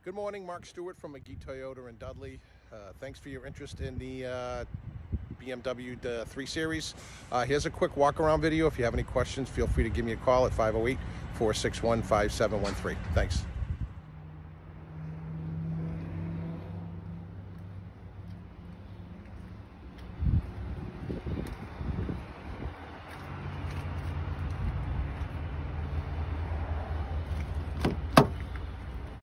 Good morning, Mark Stewart from McGee Toyota in Dudley. Thanks for your interest in the BMW 3 Series. Here's a quick walk-around video. If you have any questions, feel free to give me a call at 508-461-5713. Thanks.